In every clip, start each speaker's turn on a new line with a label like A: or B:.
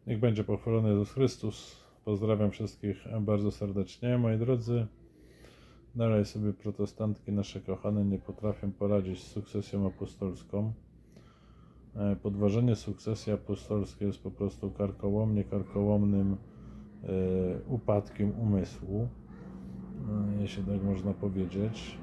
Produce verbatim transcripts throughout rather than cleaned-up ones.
A: Niech będzie pochwalony Jezus Chrystus. Pozdrawiam wszystkich bardzo serdecznie. Moi drodzy, dalej sobie protestantki nasze kochane nie potrafią poradzić z sukcesją apostolską. Podważenie sukcesji apostolskiej jest po prostu karkołomnie, karkołomnym e, upadkiem umysłu, e, jeśli tak można powiedzieć.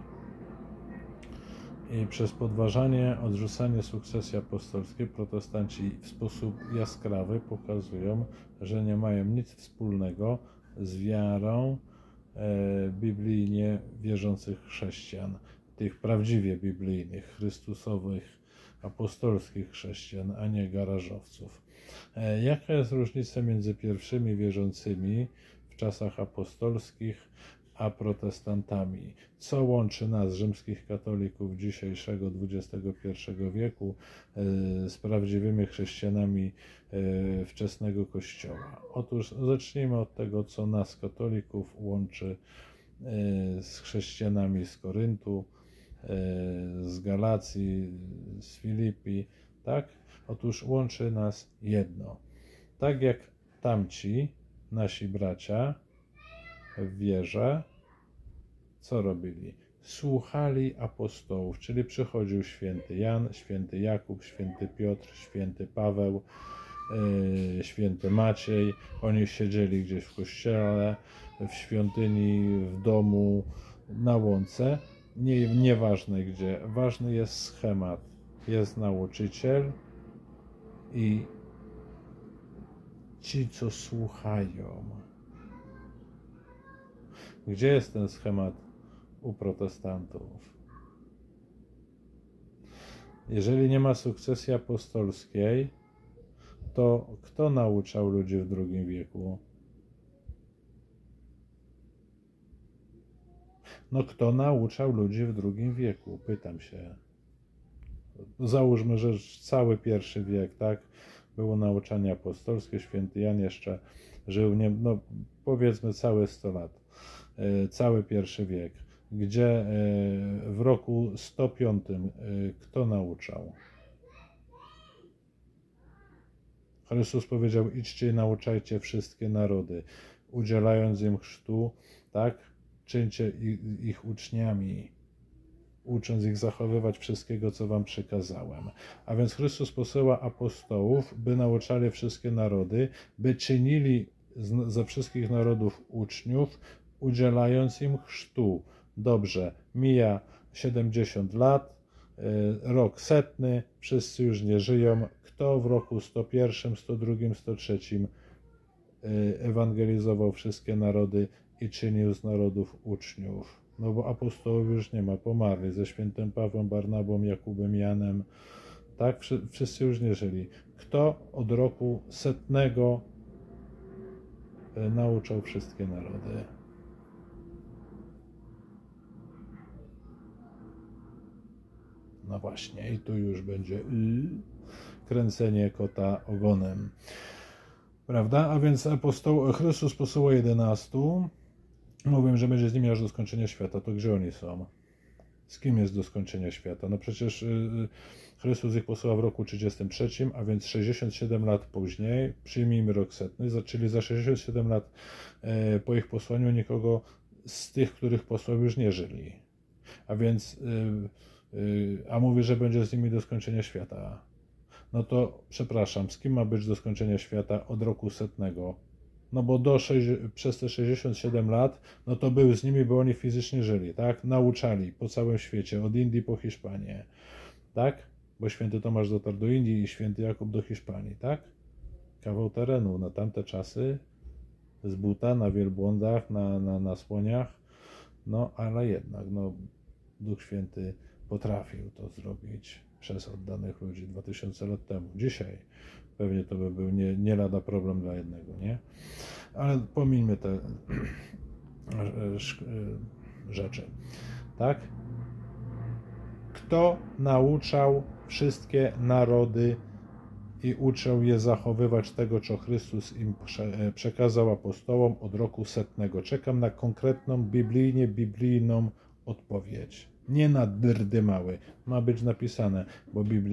A: I przez podważanie, odrzucanie sukcesji apostolskiej protestanci w sposób jaskrawy pokazują, że nie mają nic wspólnego z wiarą e, biblijnie wierzących chrześcijan, tych prawdziwie biblijnych, chrystusowych, apostolskich chrześcijan, a nie garażowców. E, jaka jest różnica między pierwszymi wierzącymi w czasach apostolskich a protestantami? Co łączy nas, rzymskich katolików dzisiejszego dwudziestego pierwszego wieku, z prawdziwymi chrześcijanami wczesnego Kościoła? Otóż zacznijmy od tego, co nas, katolików, łączy z chrześcijanami z Koryntu, z Galacji, z Filipi, tak? Otóż łączy nas jedno. Tak jak tamci, nasi bracia, w wierze, co robili? Słuchali apostołów, czyli przychodził święty Jan, święty Jakub, święty Piotr, święty Paweł, yy, święty Maciej. Oni siedzieli gdzieś w kościele, w świątyni, w domu, na łące. Nie, nieważne gdzie. Ważny jest schemat. Jest nauczyciel i ci, co słuchają. Gdzie jest ten schemat u protestantów? Jeżeli nie ma sukcesji apostolskiej, to kto nauczał ludzi w drugim wieku? No kto nauczał ludzi w drugim wieku? Pytam się. Załóżmy, że cały pierwszy wiek, tak? Było nauczanie apostolskie, święty Jan jeszcze żył, nie, no powiedzmy całe sto lat. Cały pierwszy wiek, gdzie w roku sto piątym kto nauczał? Chrystus powiedział: idźcie i nauczajcie wszystkie narody, udzielając im chrztu, tak? Czyńcie ich uczniami, ucząc ich zachowywać wszystkiego, co wam przykazałem. A więc Chrystus posyła apostołów, by nauczali wszystkie narody, by czynili ze wszystkich narodów uczniów, udzielając im chrztu. Dobrze, mija siedemdziesiąt lat, rok setny, wszyscy już nie żyją. Kto w roku sto pierwszym, sto drugim, sto trzecim ewangelizował wszystkie narody i czynił z narodów uczniów? No bo apostołów już nie ma, pomarli ze świętym Pawłem, Barnabą, Jakubem, Janem. Tak, wszyscy już nie żyli. Kto od roku setnego nauczał wszystkie narody? No właśnie, i tu już będzie kręcenie kota ogonem. Prawda? A więc apostoł, Chrystus posyła jedenastu. Mówię, że będzie z nimi aż do skończenia świata. To gdzie oni są? Z kim jest do skończenia świata? No przecież Chrystus ich posyła w roku trzydziestym trzecim, a więc sześćdziesiąt siedem lat później, przyjmijmy rok setny, czyli za sześćdziesiąt siedem lat po ich posłaniu nikogo z tych, których posłał, już nie żyli. A więc a mówi, że będzie z nimi do skończenia świata. No to przepraszam, z kim ma być do skończenia świata od roku setnego? No bo do przez te sześćdziesiąt siedem lat, no to był z nimi, bo oni fizycznie żyli, tak? Nauczali po całym świecie, od Indii po Hiszpanię, tak? Bo święty Tomasz dotarł do Indii i święty Jakub do Hiszpanii, tak? Kawał terenu na tamte czasy, z buta, na wielbłądach, na, na, na słoniach, no ale jednak, no Duch Święty potrafił to zrobić przez oddanych ludzi dwa tysiące lat temu. Dzisiaj pewnie to by był nie, nie lada problem dla jednego, nie? Ale pomińmy te rzeczy, tak? Kto nauczał wszystkie narody i uczył je zachowywać tego, co Chrystus im przekazał apostołom od roku setnego? Czekam na konkretną, biblijnie, biblijną odpowiedź. Nie na dyrdy mały. Ma być napisane, bo Biblia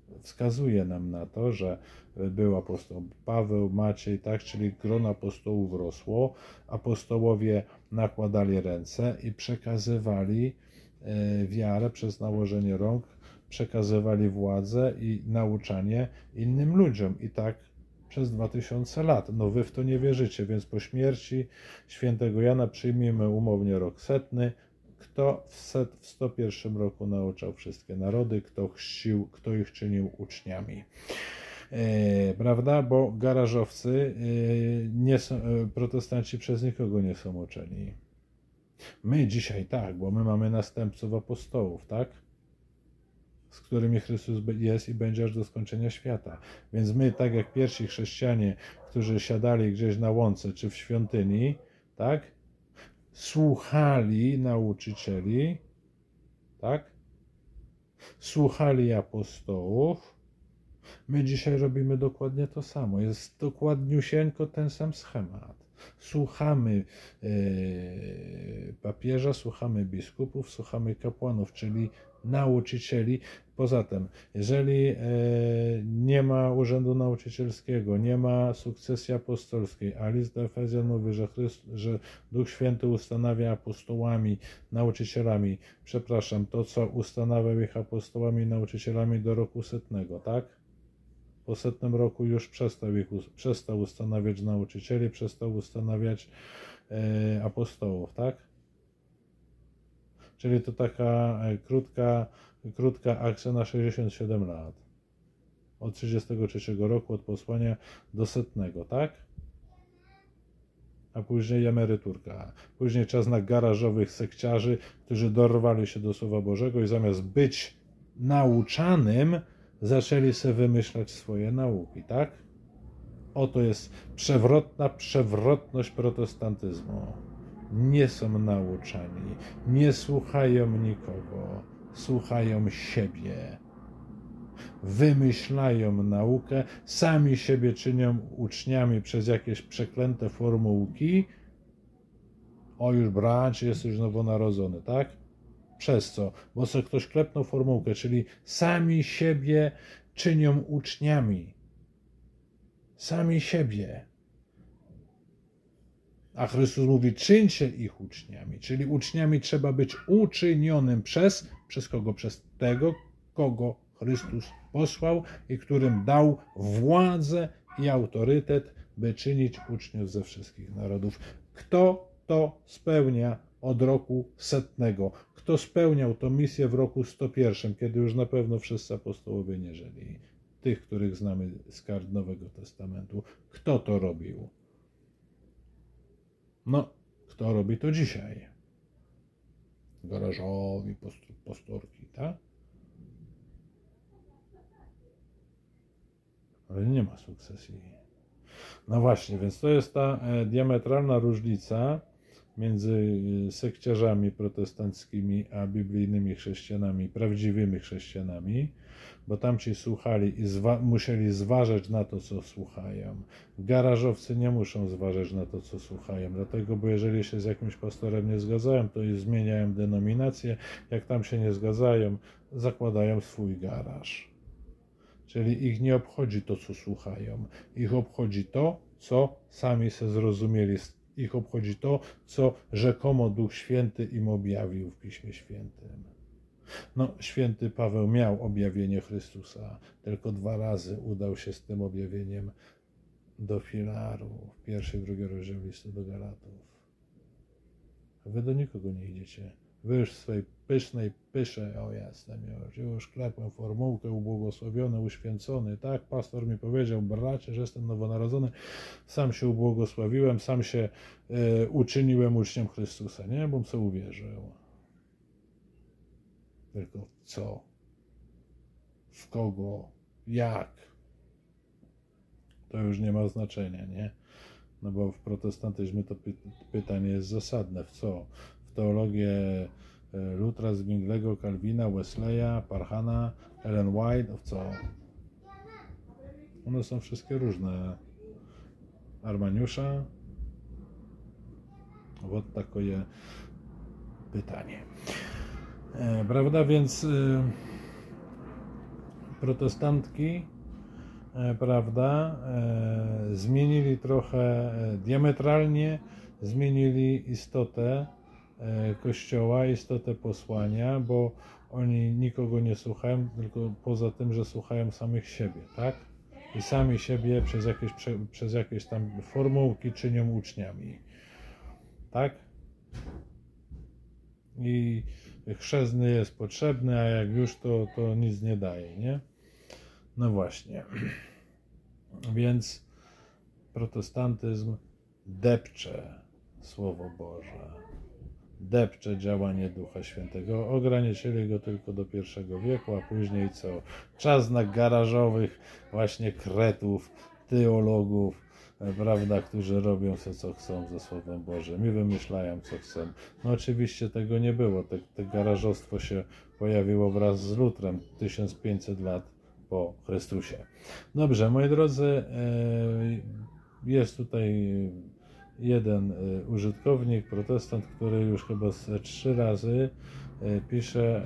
A: wskazuje nam na to, że był apostoł Paweł, Maciej, tak, czyli grono apostołów rosło, apostołowie nakładali ręce i przekazywali wiarę przez nałożenie rąk, przekazywali władzę i nauczanie innym ludziom. I tak przez dwa tysiące lat. No wy w to nie wierzycie, więc po śmierci świętego Jana przyjmijmy umownie rok setny. Kto w, set, w sto pierwszym roku nauczał wszystkie narody, kto chrzcił, kto ich czynił uczniami. E, prawda? Bo garażowcy, e, nie są, e, protestanci przez nikogo nie są uczeni. My dzisiaj tak, bo my mamy następców apostołów, tak? Z którymi Chrystus jest i będzie aż do skończenia świata. Więc my, tak jak pierwsi chrześcijanie, którzy siadali gdzieś na łące czy w świątyni, tak? Słuchali nauczycieli, tak? Słuchali apostołów. My dzisiaj robimy dokładnie to samo. Jest dokładniusieńko ten sam schemat. Słuchamy e, papieża, słuchamy biskupów, słuchamy kapłanów, czyli nauczycieli. Poza tym, jeżeli e, nie ma urzędu nauczycielskiego, nie ma sukcesji apostolskiej, a list do Efezjan mówi, że, Chryst, że Duch Święty ustanawia apostołami, nauczycielami, przepraszam, to co ustanawiał ich apostołami i nauczycielami do roku setnego, tak? Po setnym roku już przestał, ich, przestał ustanawiać nauczycieli, przestał ustanawiać e, apostołów, tak? Czyli to taka e, krótka, krótka akcja na sześćdziesiąt siedem lat. Od trzydziestego trzeciego roku, od posłania do setnego, tak? A później emeryturka. Później czas na garażowych sekciarzy, którzy dorwali się do Słowa Bożego i zamiast być nauczanym, zaczęli sobie wymyślać swoje nauki, tak? Oto jest przewrotna przewrotność protestantyzmu. Nie są nauczani, nie słuchają nikogo, słuchają siebie. Wymyślają naukę, sami siebie czynią uczniami przez jakieś przeklęte formułki. O już bracie, jesteś nowonarodzony, tak? Przez co? Bo sobie ktoś klepnął formułkę, czyli sami siebie czynią uczniami. Sami siebie. A Chrystus mówi, czyńcie ich uczniami. Czyli uczniami trzeba być uczynionym przez, przez kogo? Przez tego, kogo Chrystus posłał i którym dał władzę i autorytet, by czynić uczniów ze wszystkich narodów. Kto to spełnia od roku setnego? Kto spełniał tę misję w roku sto pierwszym, kiedy już na pewno wszyscy apostołowie nie żyli? Tych, których znamy z kart Nowego Testamentu. Kto to robił? No, kto robi to dzisiaj? Garażowi, pastorki, tak? Ale nie ma sukcesji. No właśnie, więc to jest ta diametralna różnica między sekciarzami protestanckimi a biblijnymi chrześcijanami, prawdziwymi chrześcijanami, bo tamci słuchali i zwa musieli zważać na to, co słuchają. Garażowcy nie muszą zważać na to, co słuchają, dlatego, bo jeżeli się z jakimś pastorem nie zgadzają, to i zmieniają denominację, jak tam się nie zgadzają, zakładają swój garaż. Czyli ich nie obchodzi to, co słuchają, ich obchodzi to, co sami se zrozumieli. Ich obchodzi to, co rzekomo Duch Święty im objawił w Piśmie Świętym. No, święty Paweł miał objawienie Chrystusa, tylko dwa razy udał się z tym objawieniem do filaru, w pierwszy i drugi rozdział listu do Galatów. A wy do nikogo nie idziecie. Wy już w swojej pysznej pysze, o jestem już, już klepłem formułkę, ubłogosławiony, uświęcony, tak, pastor mi powiedział, bracie, że jestem nowonarodzony, sam się ubłogosławiłem, sam się y, uczyniłem uczniem Chrystusa, nie, bom co uwierzył. Tylko w co? W kogo? Jak? To już nie ma znaczenia, nie? No bo w protestantyzmie to py pytanie jest zasadne. W co? W teologię Lutra, Zwinglego, Kalwina, Wesleya, Parhana, Ellen White, w co? One są wszystkie różne. Armaniusza? Вот takie pytanie. E, prawda? Więc e, protestantki, e, prawda, e, zmienili trochę, e, diametralnie zmienili istotę e, Kościoła, istotę posłania, bo oni nikogo nie słuchają, tylko poza tym, że słuchają samych siebie, tak? I sami siebie przez jakieś, przez jakieś tam formułki czynią uczniami, tak? I chrzestny jest potrzebny, a jak już to, to nic nie daje, nie? No właśnie. Więc protestantyzm depcze Słowo Boże, depcze działanie Ducha Świętego. Ograniczyli go tylko do pierwszego wieku, a później co? Czas na garażowych właśnie kretów, teologów, prawda, którzy robią sobie co chcą ze Słowem Bożym i wymyślają co chcą. No oczywiście tego nie było. Te, te garażostwo się pojawiło wraz z Lutrem tysiąc pięćset lat po Chrystusie. Dobrze, moi drodzy, jest tutaj jeden użytkownik, protestant, który już chyba trzy razy pisze,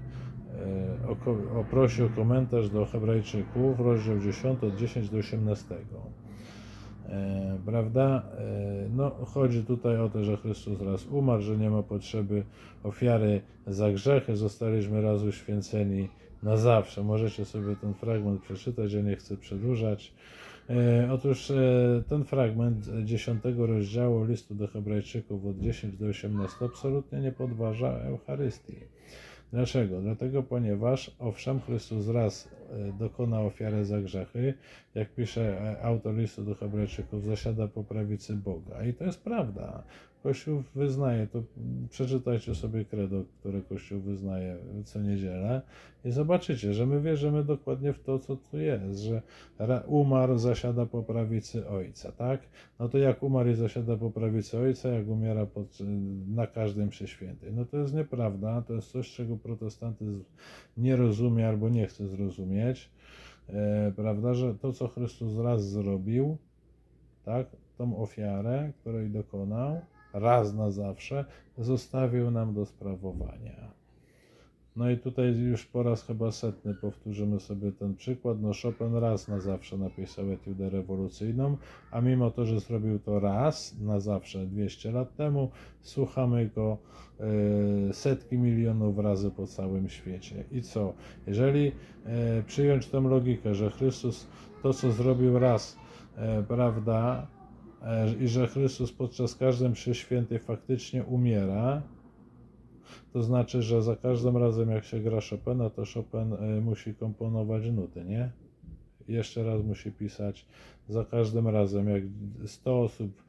A: o, prosi o komentarz do Hebrajczyków, rozdział dziesiąty, od dziesiątego do osiemnastego. E, prawda? E, no, chodzi tutaj o to, że Chrystus raz umarł, że nie ma potrzeby ofiary za grzechy, zostaliśmy raz uświęceni na zawsze. Możecie sobie ten fragment przeczytać, ja nie chcę przedłużać. E, otóż e, ten fragment dziesiątego rozdziału listu do Hebrajczyków od dziesiątego do osiemnastego absolutnie nie podważa Eucharystii. Dlaczego? Dlatego, ponieważ owszem, Chrystus raz dokonał ofiary za grzechy, jak pisze autor listu do Hebrajczyków, zasiada po prawicy Boga. I to jest prawda. Kościół wyznaje, to przeczytajcie sobie credo, które Kościół wyznaje co niedzielę i zobaczycie, że my wierzymy dokładnie w to, co tu jest, że umarł, zasiada po prawicy Ojca, tak? No to jak umarł i zasiada po prawicy Ojca, jak umiera pod, na każdym mszy świętej. No to jest nieprawda, to jest coś, czego protestantyzm nie rozumie albo nie chce zrozumieć, e, prawda, że to, co Chrystus raz zrobił, tak, tą ofiarę, której dokonał, raz na zawsze, zostawił nam do sprawowania. No i tutaj już po raz chyba setny powtórzymy sobie ten przykład. No Chopin raz na zawsze napisał etiudę rewolucyjną, a mimo to, że zrobił to raz na zawsze dwieście lat temu, słuchamy go e, setki milionów razy po całym świecie. I co? Jeżeli e, przyjąć tę logikę, że Chrystus to, co zrobił raz, e, prawda, i że Chrystus podczas każdej mszy świętej faktycznie umiera, to znaczy, że za każdym razem jak się gra Chopina, to Chopin musi komponować nuty, nie? Jeszcze raz musi pisać. Za każdym razem jak sto osób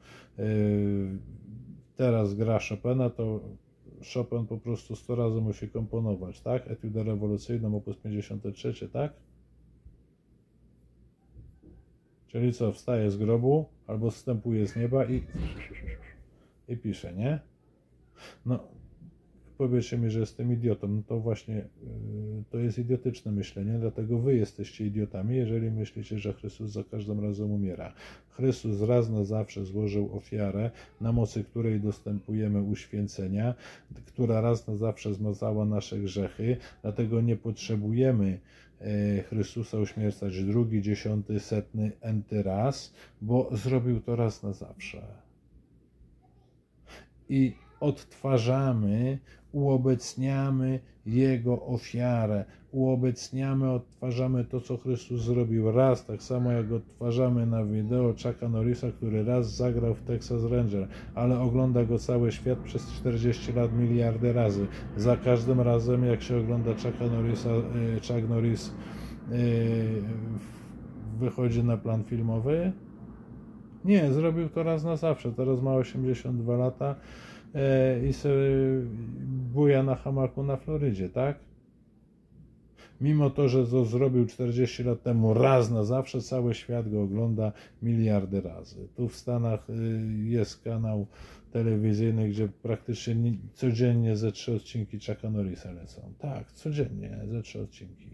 A: teraz gra Chopina, to Chopin po prostu sto razy musi komponować, tak? Etiudę rewolucyjną, opus pięćdziesiąty trzeci, tak? Czyli co, wstaje z grobu, albo zstępuje z nieba i, i pisze, nie? No, powiecie mi, że jestem idiotą, no to właśnie yy, to jest idiotyczne myślenie, dlatego wy jesteście idiotami, jeżeli myślicie, że Chrystus za każdym razem umiera. Chrystus raz na zawsze złożył ofiarę, na mocy której dostępujemy uświęcenia, która raz na zawsze zmazała nasze grzechy, dlatego nie potrzebujemy Chrystusa uśmiercać drugi, dziesiąty, setny, enty raz, bo zrobił to raz na zawsze. I odtwarzamy, uobecniamy Jego ofiarę, uobecniamy, odtwarzamy to, co Chrystus zrobił raz, tak samo jak odtwarzamy na wideo Chucka Norrisa, który raz zagrał w Texas Ranger, ale ogląda go cały świat przez czterdzieści lat miliardy razy. Za każdym razem, jak się ogląda Chucka Norrisa, Chuck Norris wychodzi na plan filmowy? Nie, zrobił to raz na zawsze. Teraz ma osiemdziesiąt dwa lata i sobie buja na hamaku na Florydzie, tak? Mimo to, że to zrobił czterdzieści lat temu raz na zawsze, cały świat go ogląda miliardy razy. Tu w Stanach jest kanał telewizyjny, gdzie praktycznie codziennie ze trzy odcinki Chucka Norrisa lecą. Tak, codziennie ze trzy odcinki.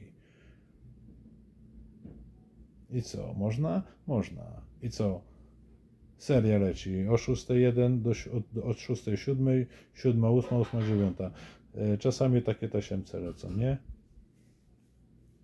A: I co? Można? Można. I co? Seria leci o szóstej jeden do, od, od szóstej siódmej, siódma ósma, ósma dziewiąta. Czasami takie tasiemce lecą, nie?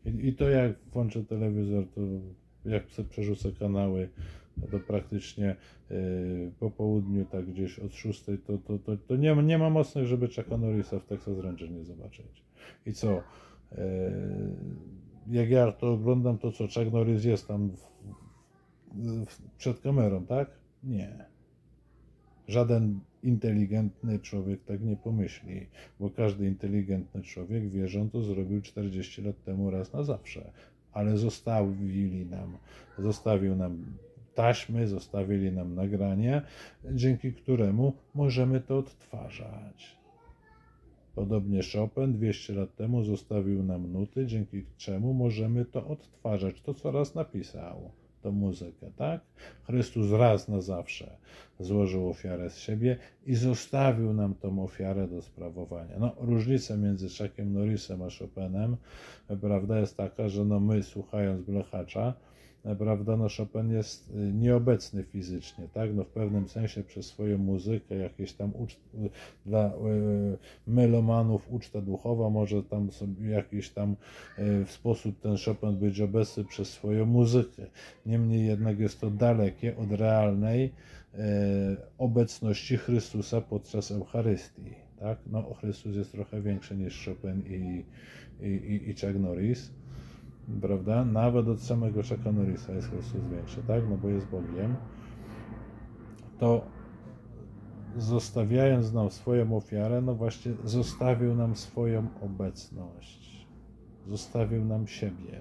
A: I, i to jak włączę telewizor, to jak sobie przerzucę kanały, to praktycznie yy, po południu, tak gdzieś od szóstej, to, to, to, to nie, nie ma mocnych, żeby Chucka Norrisa w Texas Ranger nie zobaczyć. I co? Yy, jak ja to oglądam, to co, Chuck Norris jest tam w, w, przed kamerą, tak? Nie. Żaden inteligentny człowiek tak nie pomyśli, bo każdy inteligentny człowiek wie, że on to zrobił czterdzieści lat temu raz na zawsze. Ale zostawili nam, zostawił nam taśmy, zostawili nam nagranie, dzięki któremu możemy to odtwarzać. Podobnie Chopin dwieście lat temu zostawił nam nuty, dzięki czemu możemy to odtwarzać, to co raz napisał, tą muzykę, tak? Chrystus raz na zawsze złożył ofiarę z siebie i zostawił nam tą ofiarę do sprawowania. No, różnica między Chuckiem Norrisem a Chopinem, prawda, jest taka, że no my, słuchając Blechacza, prawda, no Chopin jest nieobecny fizycznie, tak, no w pewnym sensie przez swoją muzykę, jakieś tam ucz... dla y, melomanów uczta duchowa, może tam sobie jakiś tam y, w sposób ten Chopin być obecny przez swoją muzykę, niemniej jednak jest to dalekie od realnej y, obecności Chrystusa podczas Eucharystii, tak, no Chrystus jest trochę większy niż Chopin i, i, i, i Chuck Norris, prawda? Nawet od samego Chucka Norrisa jest Chrystus większy, tak? No bo jest Bogiem. To zostawiając nam swoją ofiarę, no właśnie zostawił nam swoją obecność. Zostawił nam siebie.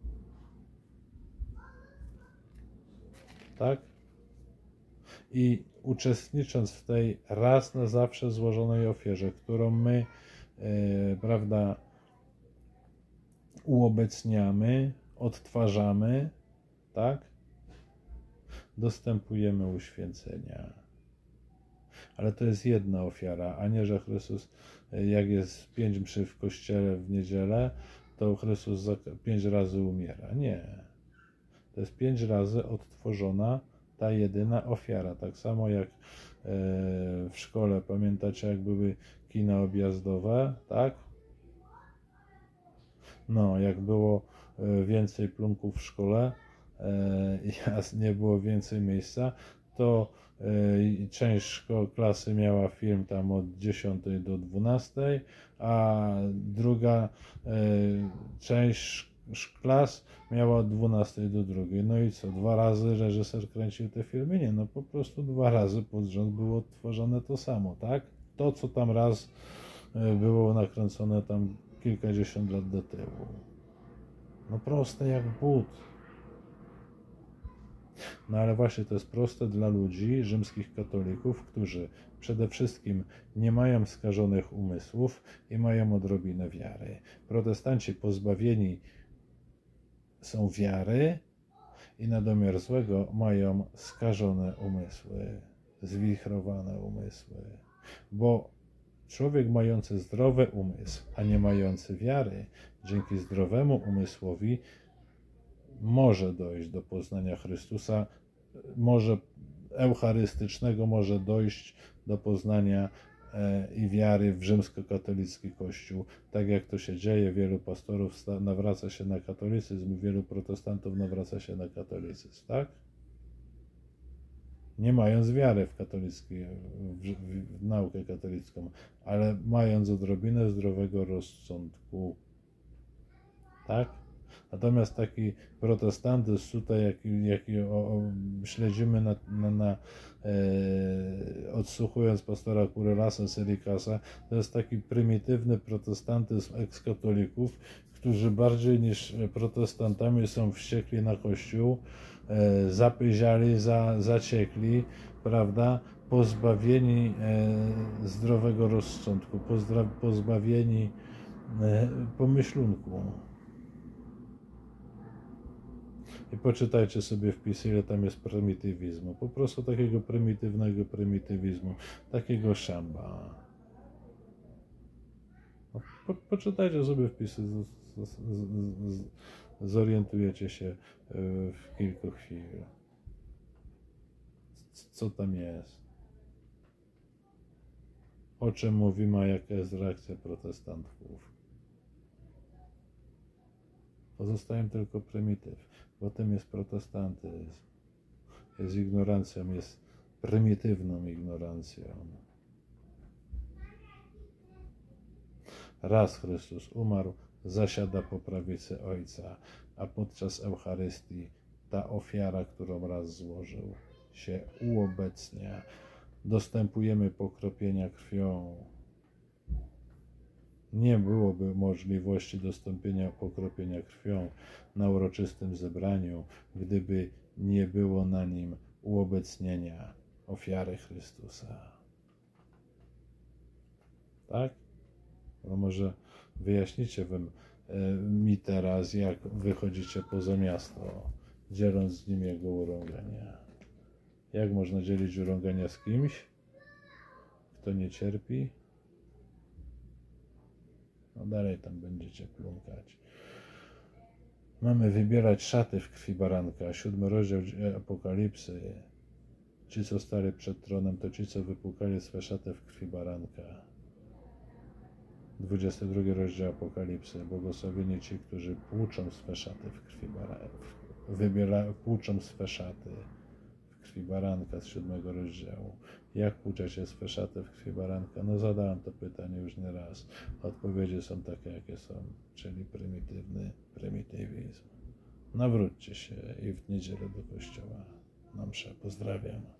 A: Tak? I uczestnicząc w tej raz na zawsze złożonej ofierze, którą my, yy, prawda, uobecniamy, odtwarzamy, tak? Dostępujemy uświęcenia. Ale to jest jedna ofiara, a nie, że Chrystus, jak jest pięć mszy w kościele w niedzielę, to Chrystus za pięć razy umiera. Nie. To jest pięć razy odtworzona ta jedyna ofiara. Tak samo jak w szkole, pamiętacie, jak były kina objazdowe, tak? No, jak było więcej plunków w szkole i nie było więcej miejsca, to część klasy miała film tam od dziesiątej do dwunastej, a druga część klas miała od dwunastej do drugiej. No i co, dwa razy reżyser kręcił te filmy? Nie, no po prostu dwa razy pod rząd było odtworzone to samo, tak? To, co tam raz było nakręcone tam kilkadziesiąt lat do tyłu. No proste jak but. No ale właśnie to jest proste dla ludzi, rzymskich katolików, którzy przede wszystkim nie mają skażonych umysłów i mają odrobinę wiary. Protestanci pozbawieni są wiary i na domiar złego mają skażone umysły, zwichrowane umysły. Bo człowiek mający zdrowy umysł, a nie mający wiary, dzięki zdrowemu umysłowi może dojść do poznania Chrystusa, może eucharystycznego, może dojść do poznania e, i wiary w rzymskokatolicki Kościół. Tak jak to się dzieje, wielu pastorów nawraca się na katolicyzm, wielu protestantów nawraca się na katolicyzm, tak? Nie mając wiary w, katolicki, w, w, w naukę katolicką, ale mając odrobinę zdrowego rozsądku, tak? Natomiast taki protestantyzm tutaj, jaki, jaki o, o, śledzimy na, na, na e, odsłuchując pastora Kurelasa Serikasa, to jest taki prymitywny protestantyzm ekskatolików, którzy bardziej niż protestantami są wściekli na Kościół, e, zapyziali, za, zaciekli, prawda, pozbawieni e, zdrowego rozsądku, pozdra, pozbawieni e, pomyślunku. I poczytajcie sobie wpisy, ile tam jest prymitywizmu. Po prostu takiego prymitywnego prymitywizmu, takiego szamba. No, po, poczytajcie sobie wpisy, z, z, z, z, zorientujecie się w kilku chwil, co tam jest, o czym mówimy, a jaka jest reakcja protestantów. Pozostaje tylko prymityw, bo tym jest protestantyzm. Jest ignorancją, jest prymitywną ignorancją. Raz Chrystus umarł, zasiada po prawicy Ojca, a podczas Eucharystii ta ofiara, którą raz złożył, się uobecnia. Dostępujemy pokropienia krwią. Nie byłoby możliwości dostąpienia pokropienia krwią na uroczystym zebraniu, gdyby nie było na nim uobecnienia ofiary Chrystusa. Tak? No może wyjaśnicie wy, mi teraz, jak wychodzicie poza miasto, dzieląc z nim jego urągania. Jak można dzielić urągania z kimś, kto nie cierpi? No dalej tam będziecie plumkać. Mamy wybierać szaty w krwi baranka. Siódmy rozdział Apokalipsy. Ci, co stali przed tronem, to ci, co wypłukali swe szaty w krwi baranka. dwudziesty drugi rozdział Apokalipsy. Błogosławieni ci, którzy płuczą swe szaty w krwi baranka. Wybiera, płuczą swe szaty w krwi baranka z siódmego rozdziału. Jak płuczecie swe szaty w krwi baranka? No zadałem to pytanie już nie raz. Odpowiedzi są takie, jakie są, czyli prymitywny prymitywizm. Nawróćcie się i w niedzielę do kościoła na mszę. Pozdrawiam.